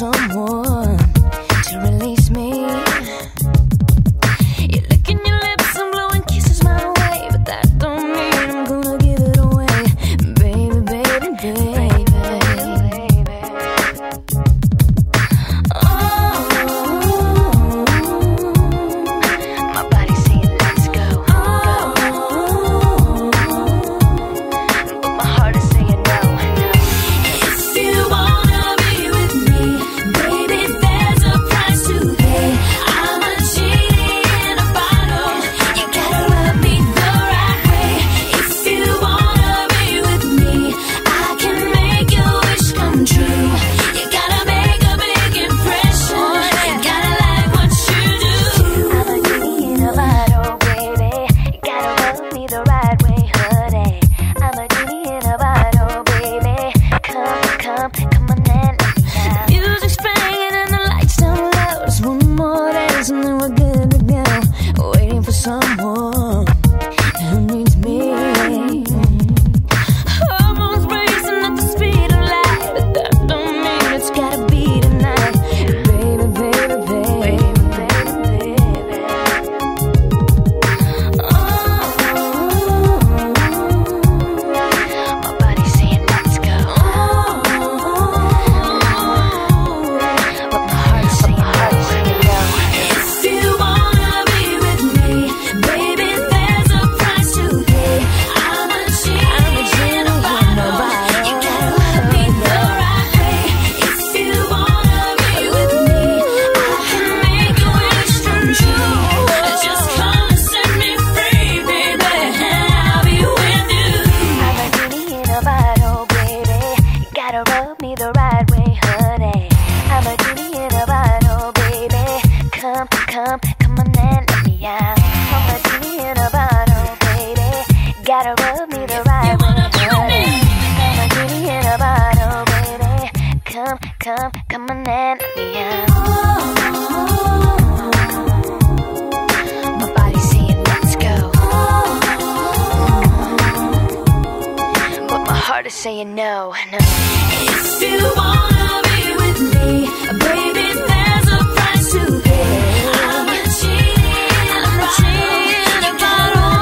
someone to release me. You're licking your lips and blowing kisses my way, but that don't mean I'm gonna give it away. Baby, baby, baby, baby. Oh, my body's saying let's go, go. But my heart is saying no, no. If you wanna be with me, baby, there's a price to pay. I'm a genie in a bottle. You gotta love me the right way. If you wanna be with me, I can make your wish come true. You gotta make a big impression. Gotta like what you do. I'm a genie in a bottle, baby. You gotta love me the right way, honey. I'm a genie in a bottle, baby. Come, come, come on and let me out. The music's playing and the lights down low. Just one more dance and then we're good to go. Waiting for someone who needs me. Hormones racing at the speed of light, but that don't mean it's gotta be tonight. Baby, baby, baby, baby, baby. Oh, my body's saying let's go. But my heart's saying no. If you wanna be with me, baby, there's a price to pay. I'm a genie in a bottle. You gotta love me the right way. If you wanna be with me, I can make your wish come true. Just come and set me free, baby, and I'll be with you. I'm a genie in a bottle, baby. You gotta rub me the right way, honey. I'm a genie in a bottle, baby. Come, come, come on and let me out. I'm a genie in a bottle, baby. Gotta rub me the right way, honey. I'm a genie in a bottle, baby. Come, come, come on and let me out. My body's saying let's go, but my heart is saying no, no. If you wanna be with me, baby, there's a price to pay. I'm a genie in a bottle.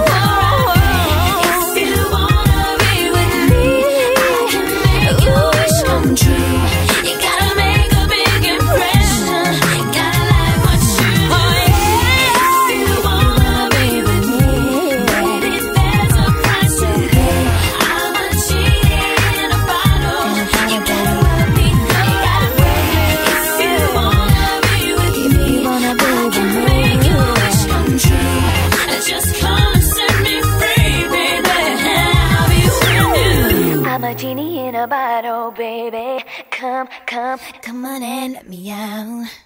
If you wanna be with me, I can make your wish come true. You gotta make a big impression. Gotta like what you do. If you wanna be with me, baby, there's a price to pay. I'm a genie in a bottle. You gotta love me the right way. If you wanna be with me, I can make your wish come true. Just come and set me free, baby, and I'll be with you. I'm a genie in a bottle, baby. Come, come, come on and let me out.